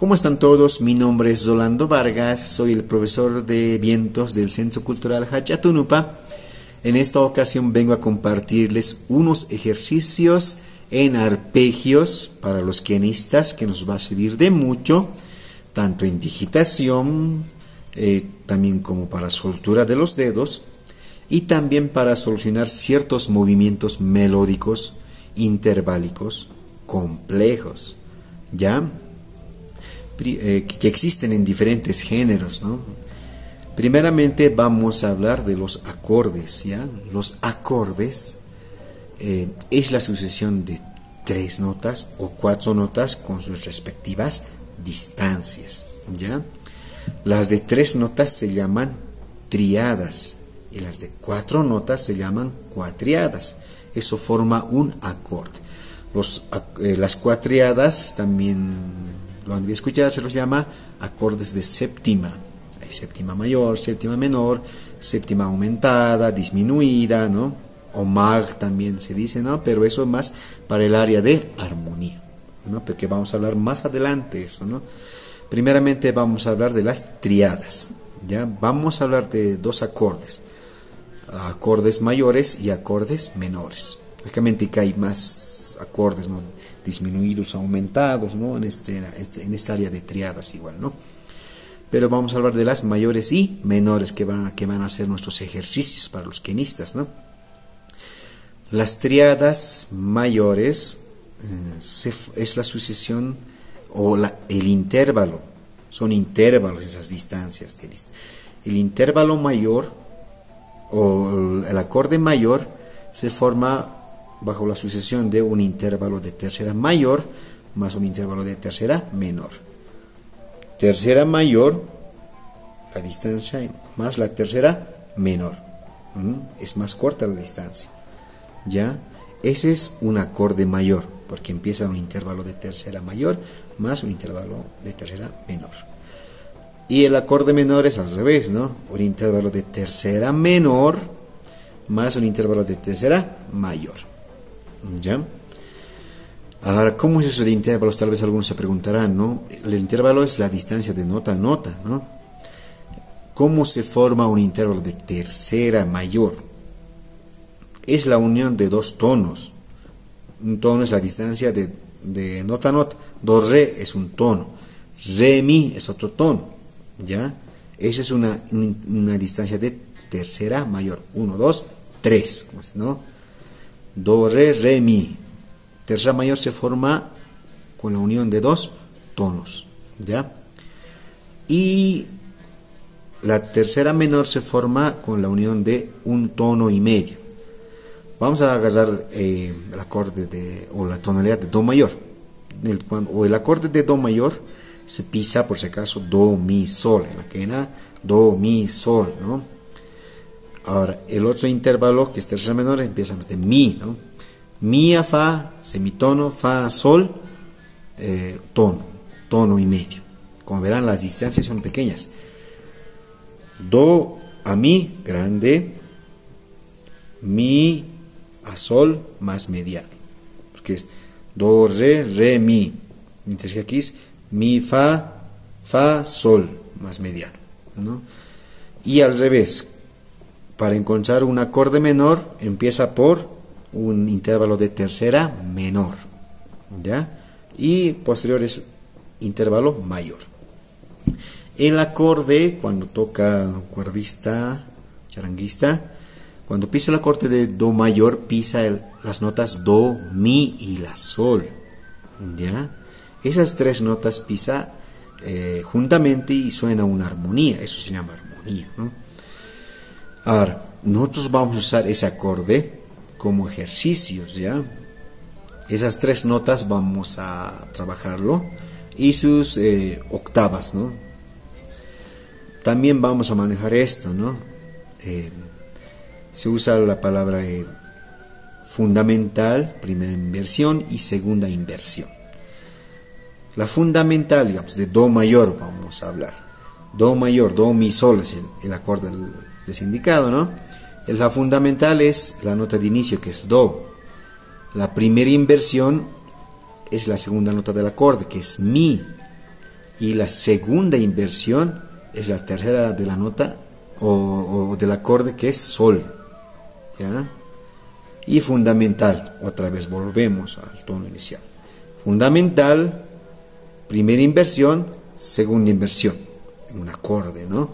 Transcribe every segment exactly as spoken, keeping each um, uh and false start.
¿Cómo están todos? Mi nombre es Rolando Vargas, soy el profesor de vientos del Centro Cultural Hachatunupa. En esta ocasión vengo a compartirles unos ejercicios en arpegios para los quianistas que nos va a servir de mucho, tanto en digitación, eh, también como para soltura de los dedos y también para solucionar ciertos movimientos melódicos interválicos complejos, ¿ya? Eh, que existen en diferentes géneros, ¿no? Primeramente vamos a hablar de los acordes, ¿ya? Los acordes eh, es la sucesión de tres notas o cuatro notas con sus respectivas distancias, ¿ya? Las de tres notas se llaman triadas y las de cuatro notas se llaman cuatriadas. Eso forma un acorde. Los, eh, las cuatriadas también lo han escuchado, se los llama acordes de séptima. Hay séptima mayor, séptima menor, séptima aumentada, disminuida, ¿no? O mag también se dice, ¿no? Pero eso es más para el área de armonía, ¿no? Porque vamos a hablar más adelante de eso, ¿no? Primeramente vamos a hablar de las triadas, ¿ya? Vamos a hablar de dos acordes, acordes mayores y acordes menores. Lógicamente que hay más acordes, ¿no? Disminuidos, aumentados, ¿no? En, este, en esta área de triadas igual, ¿no? Pero vamos a hablar de las mayores y menores que van, que van a ser nuestros ejercicios para los quianistas, ¿no? Las triadas mayores eh, se, es la sucesión o la, el intervalo, son intervalos esas distancias. El intervalo mayor o el acorde mayor se forma bajo la sucesión de un intervalo de tercera mayor más un intervalo de tercera menor. Tercera mayor, la distancia, más la tercera menor. ¿Mm? Es más corta la distancia. ¿Ya? Ese es un acorde mayor, porque empieza un intervalo de tercera mayor más un intervalo de tercera menor. Y el acorde menor es al revés, ¿no? Un intervalo de tercera menor más un intervalo de tercera mayor. ¿Ya? Ahora, ¿cómo es eso de intervalos? Tal vez algunos se preguntarán, ¿no? El intervalo es la distancia de nota a nota, ¿no? ¿Cómo se forma un intervalo de tercera mayor? Es la unión de dos tonos. Un tono es la distancia de, de nota a nota. Do, re es un tono. Re, mi es otro tono, ¿ya? Esa es una, una distancia de tercera mayor. Uno, dos, tres, ¿no? Do, re, re, mi. Tercera mayor se forma con la unión de dos tonos, ¿ya? Y la tercera menor se forma con la unión de un tono y medio. Vamos a agarrar eh, el acorde de, o la tonalidad de do mayor. El, cuando, o el acorde de do mayor se pisa, por si acaso, do, mi, sol. En la quena, do, mi, sol, ¿no? Ahora, el otro intervalo, que es tercera menor, empieza de mi, ¿no? Mi a fa, semitono, fa a sol, eh, tono, tono y medio. Como verán, las distancias son pequeñas. Do a mi, grande. Mi a sol, más mediano. Porque es do, re, re, mi. Mientras que aquí es mi, fa, fa, sol, más mediano, ¿no? Y al revés. Para encontrar un acorde menor, empieza por un intervalo de tercera menor, ¿ya? Y posterior es intervalo mayor. El acorde, cuando toca cuerdista, charanguista, cuando pisa el acorde de do mayor, pisa el, las notas do, mi y la sol, ¿ya? Esas tres notas pisa eh, juntamente y suena una armonía. Eso se llama armonía, ¿no? Ahora, nosotros vamos a usar ese acorde como ejercicios, ¿ya? Esas tres notas vamos a trabajarlo y sus eh, octavas, ¿no? También vamos a manejar esto, ¿no? Eh, se usa la palabra eh, fundamental, primera inversión y segunda inversión. La fundamental, digamos, de do mayor vamos a hablar. Do mayor, do, mi, sol es el, el acorde del les indicado, ¿no? La fundamental es la nota de inicio, que es do. La primera inversión es la segunda nota del acorde, que es mi. y la segunda inversión es la tercera de la nota o, o del acorde, que es sol, ¿ya? Y fundamental, otra vez volvemos al tono inicial. Fundamental, primera inversión, segunda inversión, un acorde, ¿no?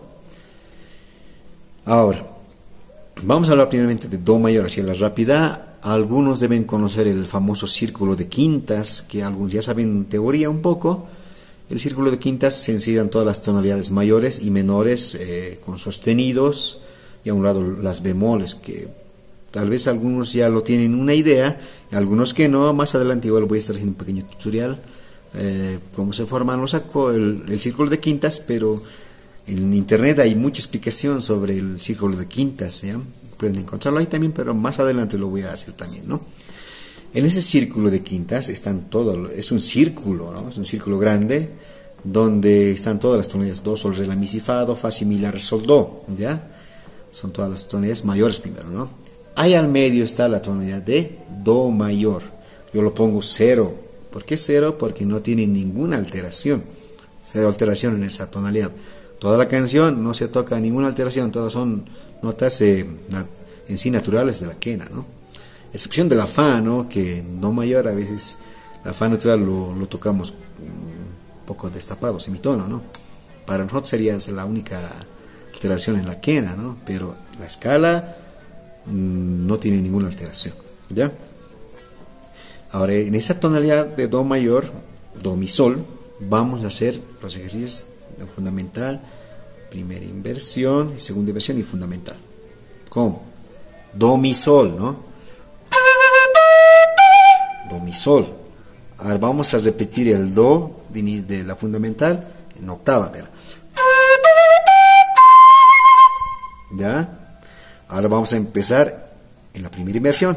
Ahora, vamos a hablar primeramente de do mayor hacia la rápida. Algunos deben conocer el famoso círculo de quintas, que algunos ya saben en teoría un poco. El círculo de quintas se ensignan todas las tonalidades mayores y menores eh, con sostenidos, y a un lado las bemoles, que tal vez algunos ya lo tienen una idea, algunos que no. Más adelante igual voy a estar haciendo un pequeño tutorial eh, cómo se forman los el, el círculo de quintas, pero en internet hay mucha explicación sobre el círculo de quintas, ¿ya? Pueden encontrarlo ahí también, pero más adelante lo voy a hacer también, ¿no? En ese círculo de quintas están todos, es un círculo, ¿no? Es un círculo grande donde están todas las tonalidades: do, sol, re, la, mi, si, fa, do, fa, si, mi, la, re, sol, do, ¿ya? Son todas las tonalidades mayores primero, ¿no? Ahí al medio está la tonalidad de do mayor. Yo lo pongo cero. ¿Por qué cero? Porque no tiene ninguna alteración. Cero alteración en esa tonalidad. Toda la canción no se toca ninguna alteración, todas son notas eh, en sí naturales de la quena, ¿no? Excepción de la fa, ¿no? Que en do mayor a veces la fa natural lo, lo tocamos un poco destapado, semitono, ¿no? Para nosotros sería la única alteración en la quena, ¿no? Pero la escala mmm, no tiene ninguna alteración, ¿ya? Ahora, en esa tonalidad de do mayor, do, mi, sol, vamos a hacer los ejercicios de fundamental, primera inversión, segunda inversión y fundamental. ¿Cómo? Do, mi, sol, ¿no? Do, mi, sol. Ahora vamos a repetir el do de, de la fundamental en octava, ¿verdad? ¿Ya? Ahora vamos a empezar en la primera inversión.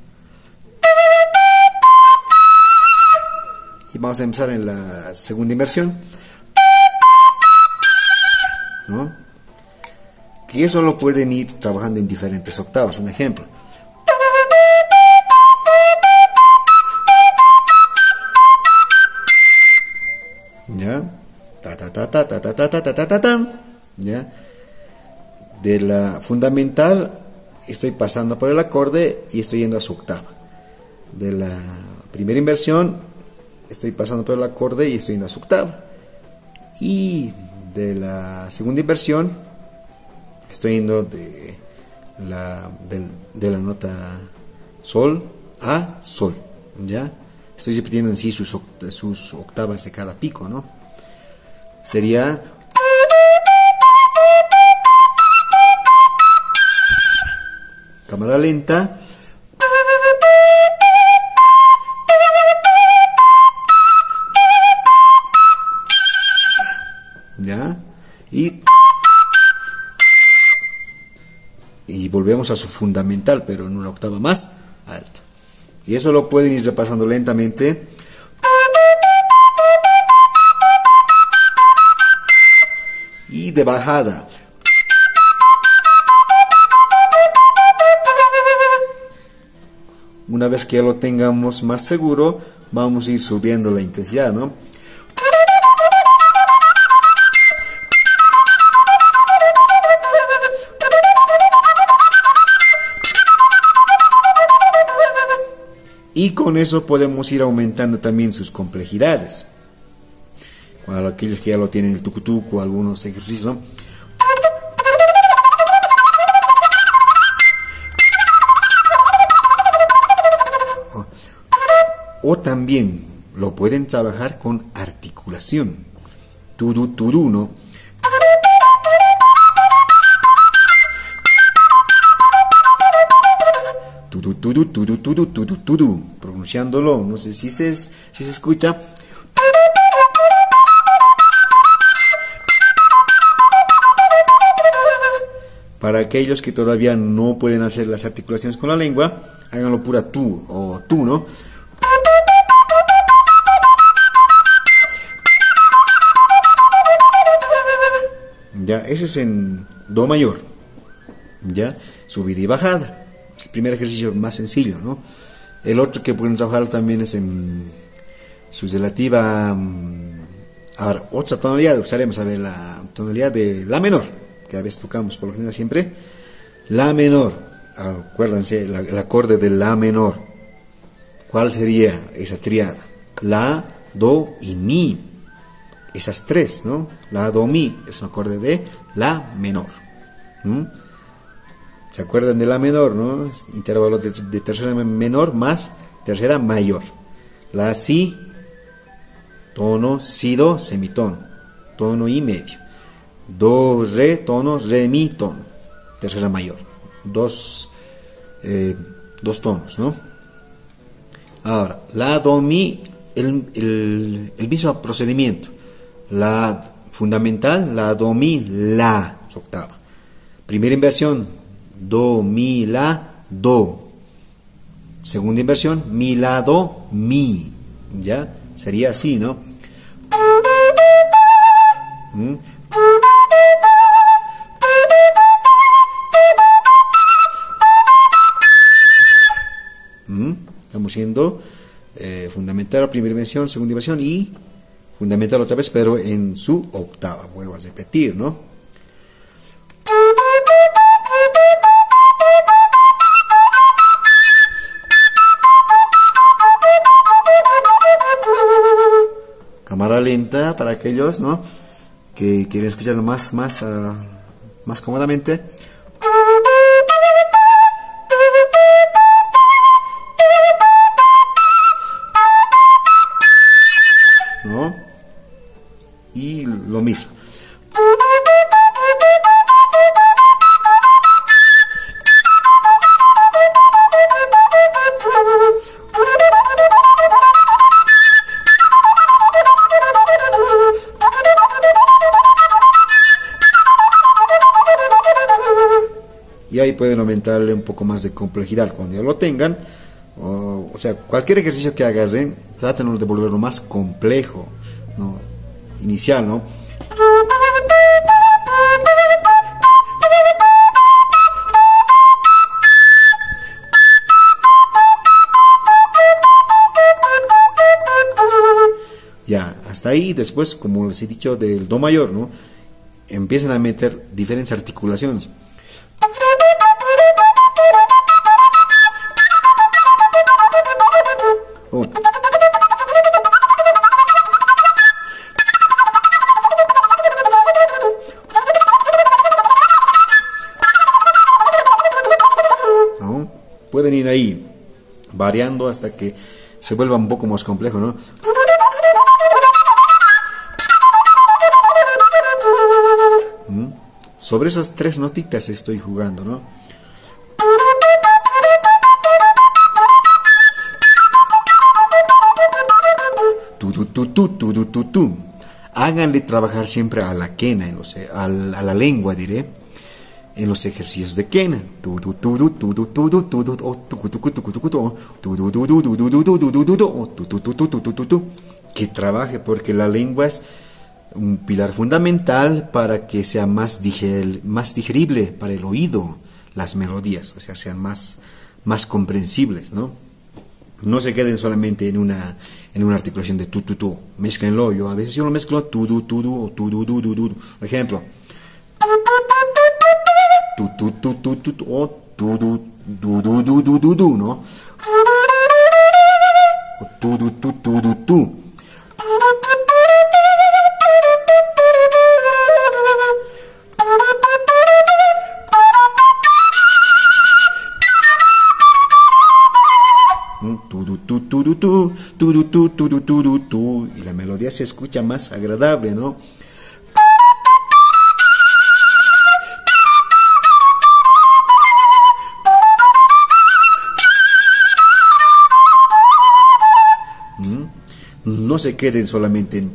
Y vamos a empezar en la segunda inversión, ¿no? Que eso lo pueden ir trabajando en diferentes octavas. Un ejemplo. ¿Ya? Ta ta ta ta ta ta ta ta ta ta ta. ¿Ya? De la fundamental estoy pasando por el acorde y estoy yendo a su octava. De la primera inversión estoy pasando por el acorde y estoy yendo a su octava. Y de la segunda inversión estoy yendo de la, de, de la nota sol a sol, ¿ya? Estoy repitiendo en sí sus, oct sus octavas de cada pico, ¿no? Sería cámara lenta, ¿ya? Y, y volvemos a su fundamental, pero en una octava más alta. Y eso lo pueden ir repasando lentamente. Y de bajada. Una vez que ya lo tengamos más seguro, vamos a ir subiendo la intensidad, ¿no? Y con eso podemos ir aumentando también sus complejidades. Para aquellos que ya lo tienen el tucutuco, algunos ejercicios, ¿no? O también lo pueden trabajar con articulación. Tudu, tudu, ¿no? Tudu, tudu, tudu, tudu, tudu, tudu. Pronunciándolo, no sé si se, si se escucha. Para aquellos que todavía no pueden hacer las articulaciones con la lengua, háganlo pura tú o tú, ¿no? Ya, ese es en do mayor. Ya, subida y bajada. El primer ejercicio más sencillo, ¿no? El otro que pueden trabajar también es en su relativa um, Ahora, otra tonalidad, usaremos a ver la tonalidad de la menor, que a veces tocamos por lo general siempre. La menor, acuérdense, la, el acorde de la menor. ¿Cuál sería esa triada? La, do y mi. Esas tres, ¿no? La, do, mi es un acorde de la menor. ¿Mm? ¿Se acuerdan de la menor, no? Intervalo de, de tercera menor más tercera mayor. La, si, tono, si, do, semitono, tono y medio. Do, re, tono, re, mi, tono, tercera mayor. Dos, eh, dos tonos, ¿no? Ahora, la, do, mi, el, el, el mismo procedimiento. La fundamental, la, do, mi, la, octava. Primera inversión, do, mi, la, do. Segunda inversión, mi, la, do, mi. ¿Ya? Sería así, ¿no? ¿Mm? ¿Mm? Estamos siendo eh, fundamental, primera inversión, segunda inversión y fundamental otra vez, pero en su octava. Vuelvo a repetir, ¿no? Cámara lenta para aquellos, ¿no?, que quieren escucharlo más, más, uh, más cómodamente. ¿No? Y lo mismo. Y ahí pueden aumentarle un poco más de complejidad cuando ya lo tengan. O, o sea, cualquier ejercicio que hagas, ¿eh? Traten de volverlo más complejo, ¿no? Inicial, ¿no? Ya, hasta ahí. Después, como les he dicho, del do mayor, ¿no?, empiezan a meter diferentes articulaciones. Oh. ¿No? Pueden ir ahí variando hasta que se vuelva un poco más complejo, ¿no? ¿Mm? Sobre esas tres notitas estoy jugando, ¿no? Tu, tu, tu, tu, tu, tu, tu, tu. Háganle trabajar siempre a la quena, en los, a, la, a la lengua, diré, en los ejercicios de quena. Que trabaje, porque la lengua es un pilar fundamental para que sea más, diger, más digerible para el oído, las melodías, o sea, sean más, más comprensibles, ¿no? No se queden solamente en una, en una articulación de tu, tu, tu. Mézclenlo. Yo a veces yo lo mezclo tu, tu, tu, tu, o tu, tu, tu, tu, tu. Por ejemplo. Tu, tu, tu, tu, tu, tu, o tu, tu, tu, tu, tu, tu, tu, tu, ¿no? O tu, tu, tu, tu, tu, tu. Y la melodía se escucha más agradable, ¿no? No se queden solamente en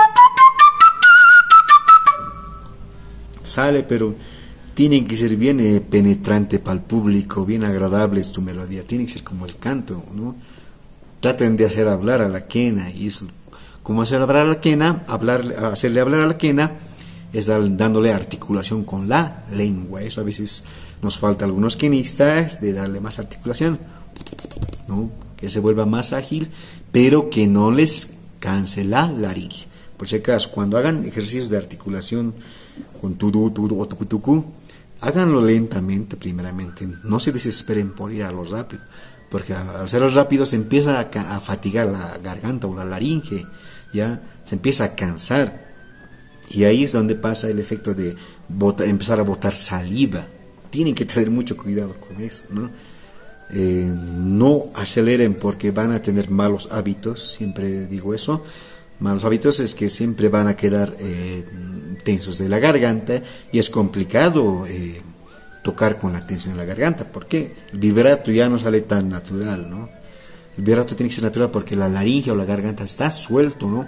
sale, pero tienen que ser bien eh, penetrante para el público, bien agradable tu melodía, tiene que ser como el canto, ¿no? Traten de hacer hablar a la quena, y eso, como hacer hablar a la quena, hablar, hacerle hablar a la quena, es dándole articulación con la lengua. Eso a veces nos falta a algunos quenistas, de darle más articulación, ¿no?, que se vuelva más ágil, pero que no les canse la laringe. Por si acaso, cuando hagan ejercicios de articulación con tudu, tudu o tucu, tucu, háganlo lentamente primeramente. No se desesperen por ir a lo rápido, porque al hacerlo rápido se empieza a, a fatigar la garganta o la laringe, ya se empieza a cansar. Y ahí es donde pasa el efecto de bota, empezar a botar saliva. Tienen que tener mucho cuidado con eso, ¿no? Eh, no aceleren porque van a tener malos hábitos, siempre digo eso. Malos hábitos es que siempre van a quedar eh, tensos de la garganta y es complicado eh, tocar con la tensión de la garganta. ¿Por qué? El vibrato ya no sale tan natural, ¿no? El vibrato tiene que ser natural porque la laringe o la garganta está suelto, ¿no?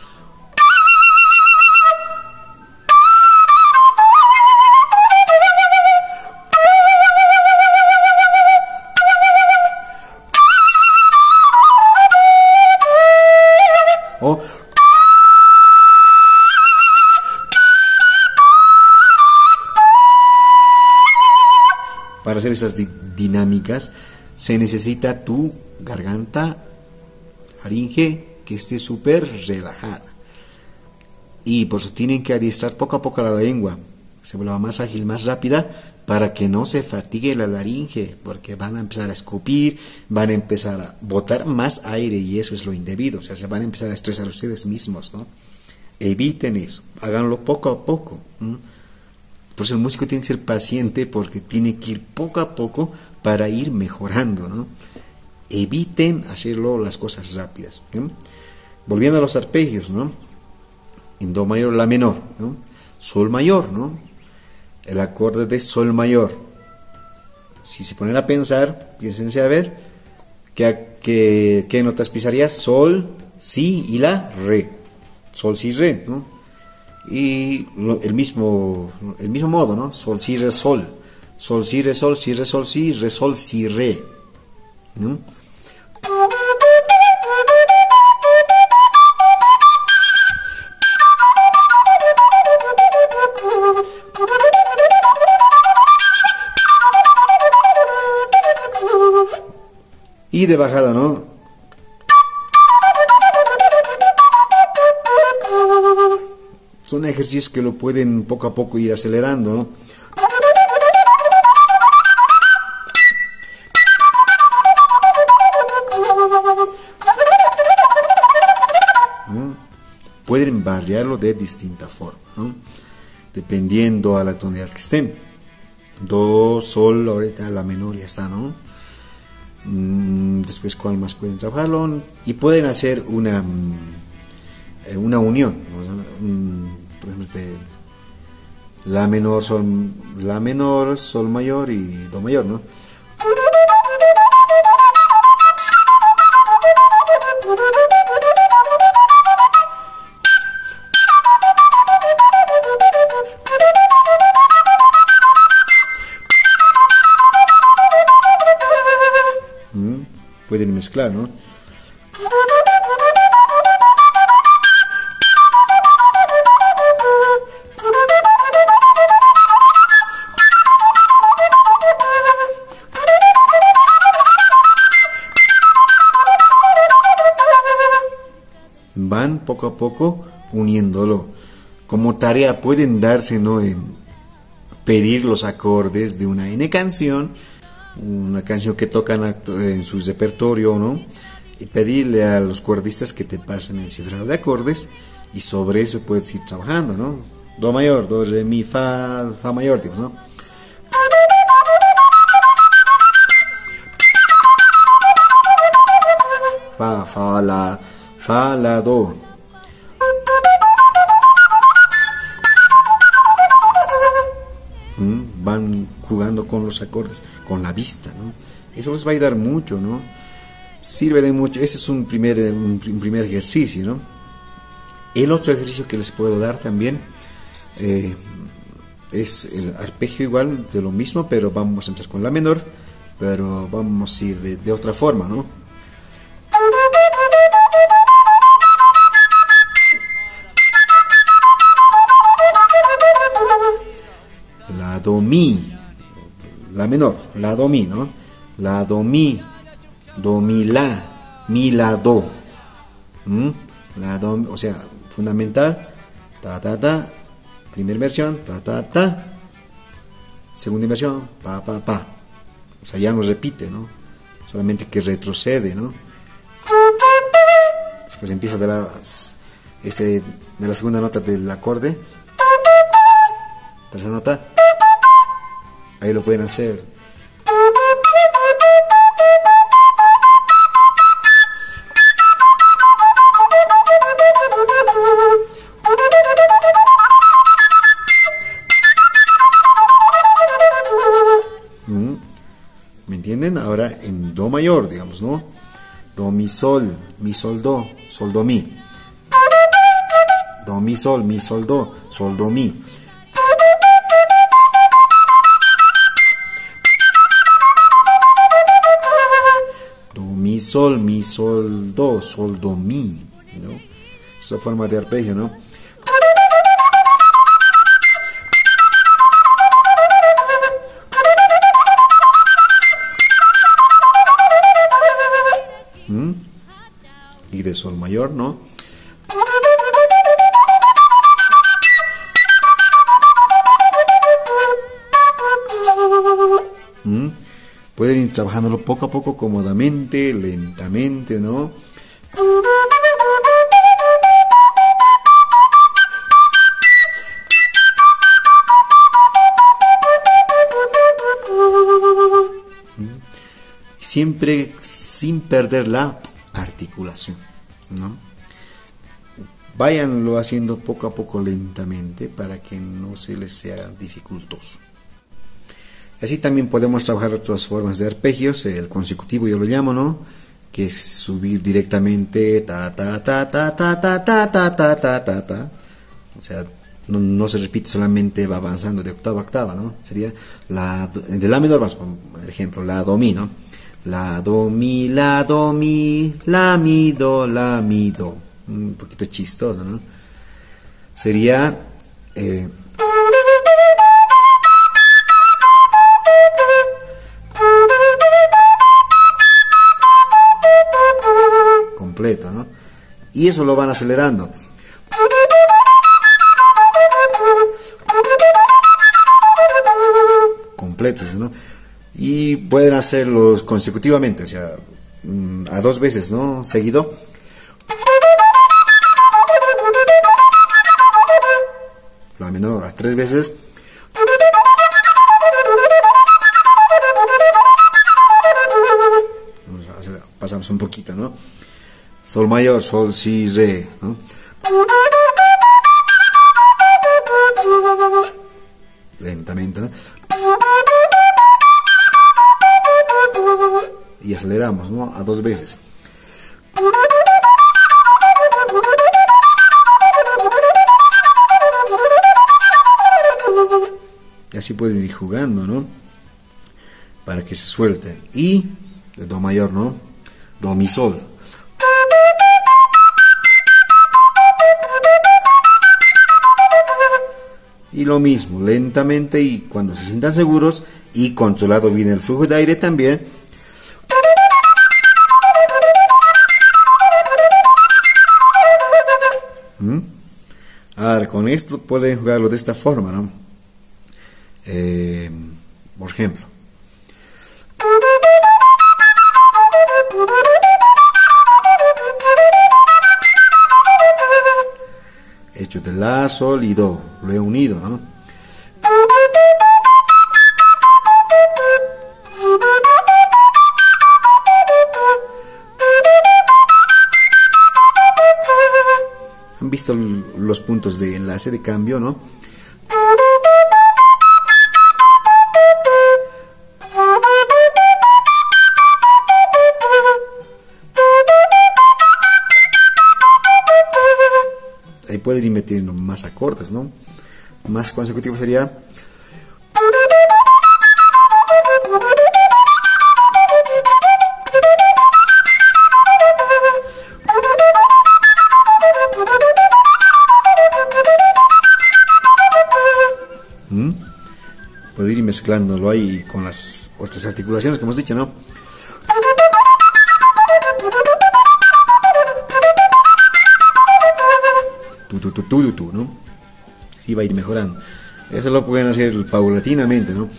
O para hacer esas di dinámicas se necesita tu garganta, laringe, que esté súper relajada. Y por eso tienen que adiestrar poco a poco la lengua, se vuelva más ágil, más rápida, para que no se fatigue la laringe, porque van a empezar a escupir, van a empezar a botar más aire y eso es lo indebido, o sea, se van a empezar a estresar ustedes mismos, ¿no? Eviten eso, háganlo poco a poco, ¿no? Por eso el músico tiene que ser paciente porque tiene que ir poco a poco para ir mejorando, ¿no? Eviten hacerlo las cosas rápidas, ¿no? Volviendo a los arpegios, ¿no? En do mayor, la menor, ¿no? Sol mayor, ¿no? El acorde de sol mayor. Si se ponen a pensar, piénsense a ver qué, qué, qué notas pisarías: sol, si y la re. Sol, si, re, ¿no? Y lo, el mismo el mismo modo, ¿no? Sol, si, re, sol. Sol, si, re, sol, si, re, sol, si, re, sol, si, re, ¿no? Y de bajada, ¿no? Son ejercicios que lo pueden poco a poco ir acelerando, ¿no? ¿no? Pueden variarlo de distinta forma, ¿no? Dependiendo a la tonalidad que estén. Do, sol, ahorita la menor ya está, ¿no? Después, ¿cuál más pueden trabajarlo? Y pueden hacer una una unión, ¿no? Por ejemplo, este, la menor, sol, la menor, sol mayor y do mayor, ¿no? ¿Mm? Pueden mezclar, ¿no? Van poco a poco uniéndolo. Como tarea pueden darse, ¿no? En pedir los acordes de una N canción, una canción que tocan en su repertorio, ¿no? Y pedirle a los cordistas que te pasen el cifrado de acordes y sobre eso puedes ir trabajando, ¿no? Do mayor, do, re, mi, fa, fa mayor, digamos, ¿no? Fa, fa, la, fa, la, do. ¿Mm? Van jugando con los acordes, con la vista, ¿no? Eso les va a ayudar mucho, ¿no? Sirve de mucho. Ese es un primer, un, un primer ejercicio, ¿no? El otro ejercicio que les puedo dar también eh, es el arpegio igual, de lo mismo, pero vamos a empezar con la menor, pero vamos a ir de, de otra forma, ¿no? La do mi, la menor, la do mi, ¿no? La do mi, do mi la, mi la do, ¿Mm? la do, o sea, fundamental, ta ta ta, primera inversión, ta ta ta, segunda inversión, pa pa pa. O sea, ya no repite, ¿no? Solamente que retrocede, ¿no? Después empieza de la, este, de la segunda nota del acorde, tercera nota, ahí lo pueden hacer. ¿Me entienden? Ahora en do mayor, digamos, ¿no? Do, mi, sol, mi, sol, do, sol, do, mi. Do, mi, sol, mi, sol, do, sol, do, mi. Do, mi, sol, mi, sol, do, sol, do, mi, ¿no? Esa forma de arpegio, ¿no? Y de sol mayor, ¿no? ¿Mm? Pueden ir trabajándolo poco a poco, cómodamente, lentamente, ¿no? Siempre sin perder la articulación, ¿no? Váyanlo haciendo poco a poco, lentamente, para que no se les sea dificultoso. Así también podemos trabajar otras formas de arpegios. El consecutivo yo lo llamo, ¿no? Que es subir directamente ta ta ta ta ta ta ta ta ta ta ta ta. O sea, no, no se repite, solamente va avanzando de octava a octava, ¿no? Sería la de la menor, vamos, por ejemplo, la do mi, ¿no? La, do, mi, la, do, mi, la, mi, do, la, mi, do. Un poquito chistoso, ¿no? Sería... Eh, completo, ¿no? Y eso lo van acelerando. Completos, ¿no? Y pueden hacerlos consecutivamente, o sea, a dos veces, ¿no? Seguido. La menor a tres veces. Pasamos un poquito, ¿no? Sol mayor, sol, si, re, ¿no? Lentamente, ¿no? Y aceleramos, ¿no? A dos veces. Y así pueden ir jugando, ¿no? Para que se suelte. Y de do mayor, ¿no? Do, mi, sol. Y lo mismo, lentamente, y cuando se sientan seguros y controlado bien el flujo de aire también. Ahora, con esto pueden jugarlo de esta forma, ¿no? Eh, por ejemplo, hecho de la, sol y do, lo he unido, ¿no? Han visto los puntos de enlace de cambio, ¿no? Ahí pueden ir metiendo más acordes, ¿no? Más consecutivo sería... ¿Mm? Puede ir mezclándolo ahí con las otras articulaciones que hemos dicho, ¿no? tu, tu, tu, tu, tu, ¿no? Sí va a ir mejorando. Eso lo pueden hacer paulatinamente, ¿no?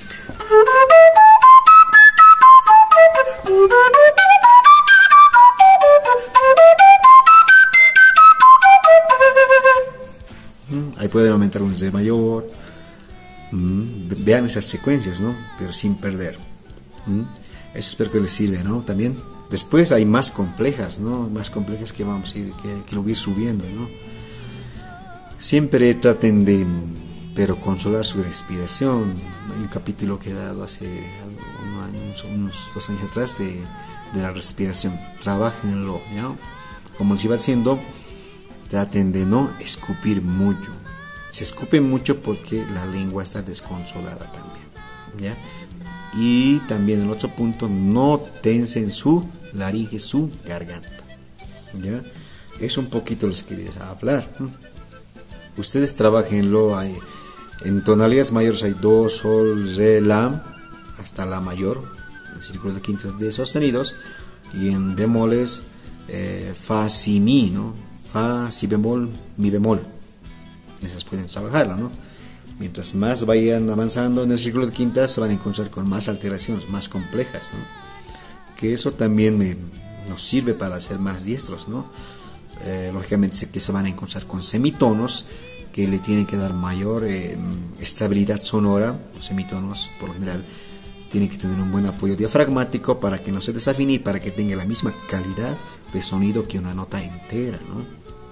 Ahí pueden aumentar un C mayor. Vean esas secuencias, ¿no? Pero sin perder. Eso espero que les sirva, ¿no? También. Después hay más complejas, ¿no? Más complejas que vamos a ir, que, que lo voy a ir subiendo, ¿no? Siempre traten de, pero controlar su respiración. Hay un capítulo que he dado hace unos, años, unos dos años atrás de, de la respiración. Trabajenlo, ¿ya? Como les iba diciendo, traten de no escupir mucho. Se escupe mucho porque la lengua está desconsolada también, ¿ya? Y también el otro punto, no tensen su laringe, su garganta, ¿ya? Es un poquito lo que quería hablar. Ustedes trabajenlo ahí. En tonalidades mayores hay do, sol, re, la, hasta la mayor, el círculo de quintas de sostenidos, y en bemoles eh, fa, si, mi, ¿no? Fa, si bemol, mi bemol. Esas pueden trabajarlo, ¿no? Mientras más vayan avanzando en el círculo de quintas, se van a encontrar con más alteraciones, más complejas, ¿no? Que eso también me, nos sirve para ser más diestros, ¿no? Eh, lógicamente sé que se van a encontrar con semitonos que le tienen que dar mayor eh, estabilidad sonora. Los semitonos, por lo general, tienen que tener un buen apoyo diafragmático para que no se desafine y para que tenga la misma calidad de sonido que una nota entera, ¿no?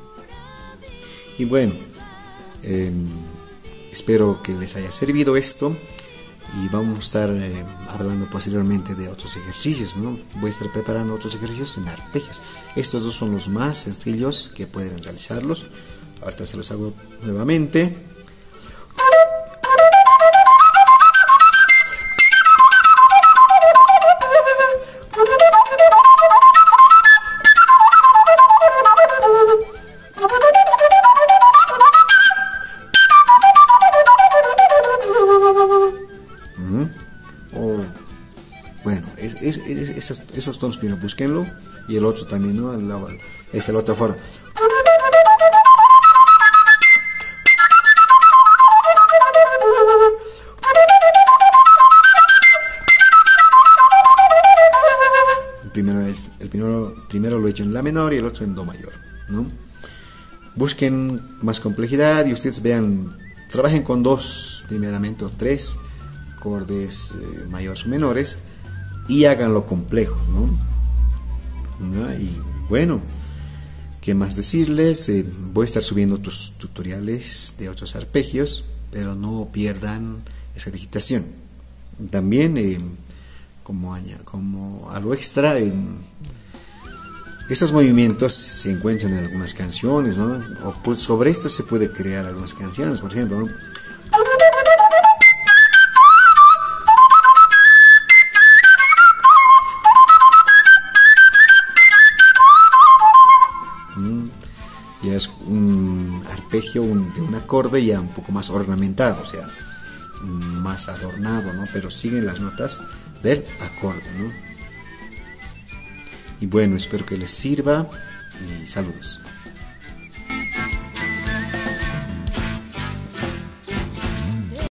Y bueno, eh, espero que les haya servido esto y vamos a estar eh, hablando posteriormente de otros ejercicios, ¿no? Voy a estar preparando otros ejercicios en arpegios. Estos dos son los más sencillos que pueden realizarlos. Ahorita se los hago nuevamente. Esos, esos tonos primero búsquenlo, y el otro también, ¿no? Es la otra forma. El primero, el, el primero, primero lo he hecho en la menor y el otro en do mayor, ¿no? Busquen más complejidad y ustedes vean, trabajen con dos, primeramente, o tres acordes eh, mayores o menores, y háganlo complejo, ¿no? ¿No? Y bueno, ¿qué más decirles? Eh, voy a estar subiendo otros tutoriales de otros arpegios, pero no pierdan esa digitación. También, eh, como, como algo extra, eh, estos movimientos se encuentran en algunas canciones, ¿no? O pues sobre esto se puede crear algunas canciones, por ejemplo, ¿no? Ya es un arpegio un, de un acorde ya un poco más ornamentado, o sea, más adornado, ¿no? Pero siguen las notas del acorde, ¿no? Y bueno, espero que les sirva y saludos.